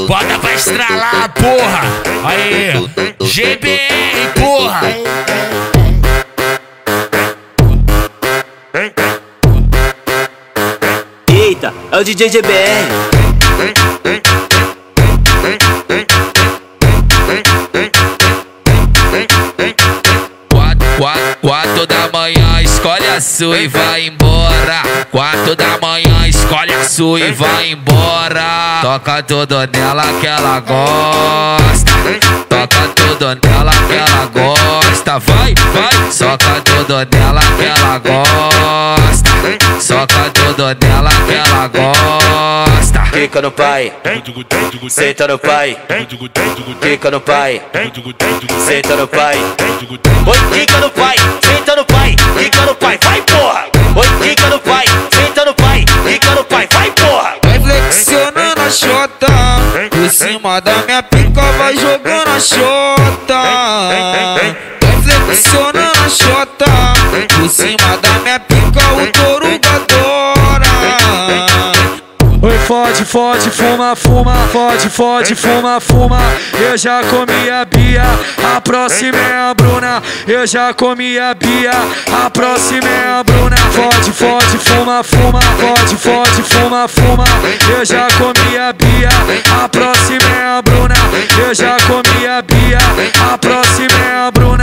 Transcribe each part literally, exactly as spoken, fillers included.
Bota pra estralar, porra. Aí, G B R, porra. Eita, é o D J G B R. Quatro da manhã, escolhe a sua e vai embora. Quatro da manhã, escolhe a sua e vai embora. Toca tudo nela que ela gosta. Toca tudo nela que ela gosta. Vai, vai, soca tudo nela que ela gosta. Soca tudo nela que ela gosta. Quica no pai, senta no pai. Quica no pai, senta no pai. Oi, quica no pai, senta no pai. Quica no pai, vai porra. Oi, quica no pai, senta no pai. Quica no pai, vai porra. Vai flexionando a xota, por cima da minha pica vai jogando a xota. Vai flexionando a xota, por cima da minha pica o touro adora. Oi, fode, fode, fuma, fuma, fode, fode, fuma, fuma. Eu já comi a Bia, a próxima é a Bruna. Eu já comi a Bia, a próxima é a Bruna. Fode, fode, fuma, fuma, fode, fode, fuma, fuma. Eu já comi a Bia, a próxima é a Bruna. Eu já comi a Bia, a próxima é a Bruna.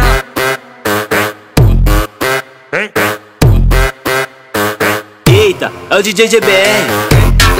Eita, é o D J G B R.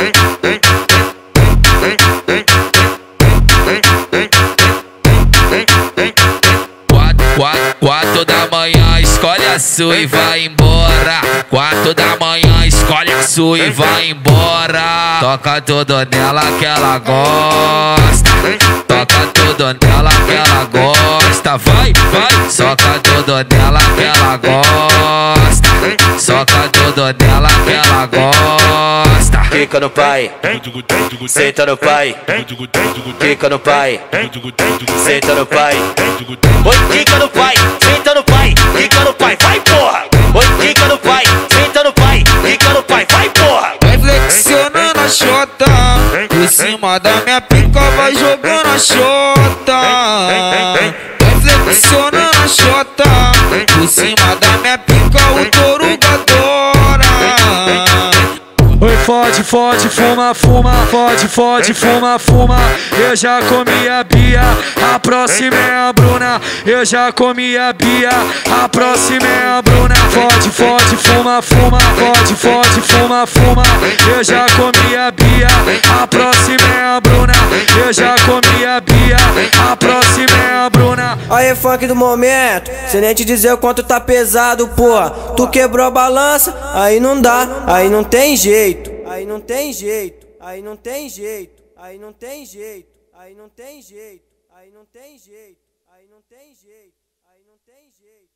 Quatro da manhã, escolhe a sua e vai embora. Quatro da manhã, escolhe a sua e vai embora. Toca tudo nela que ela gosta. Toca tudo nela que ela gosta. Vai, vai, soca tudo nela que ela gosta. Soca tudo nela que ela gosta. Quica no pai, senta no pai. Quica no pai, senta no pai. Oi, quica no pai, senta no pai. Quica no pai, vai porra. Oi, quica no pai, senta no pai. Quica no pai, vai porra. Vai flexionando a xota, por cima da minha pica vai jogando a xota. Vai flexionando a xota, por cima da minha pica o touro adora. Oi, fode, fode, fuma, fuma, fode, fode, fuma, fuma. Eu já comi a Bia, a próxima é a Bruna. Eu já comi a Bia, a próxima é a Bruna. Fode, fode, fuma, fuma, fode, fode, fuma, fuma. Eu já comi a Bia, a próxima é a Bruna. Eu já comi a Bia, a próxima é a Bruna. Aí, funk do momento, sem nem te dizer o quanto tá pesado, porra. Tu quebrou a balança, aí não dá, aí não tem jeito. Aí não tem jeito, aí não tem jeito, aí não tem jeito, aí não tem jeito, aí não tem jeito, aí não tem jeito, aí não tem jeito.